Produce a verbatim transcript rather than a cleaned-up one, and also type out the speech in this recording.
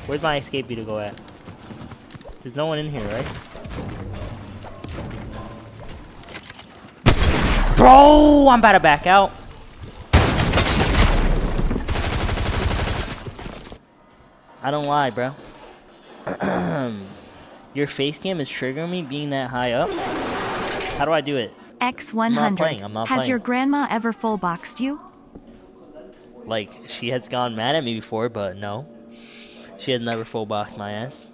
Where's my escape to go at? There's no one in here, right? Bro, I'm about to back out. I don't lie, bro. Your face cam is triggering me being that high up. How do I do it? X one hundred. I'm not playing. I'm not Has playing. your grandma ever full boxed you? Like, she has gone mad at me before, but no. She has never full boxed my ass.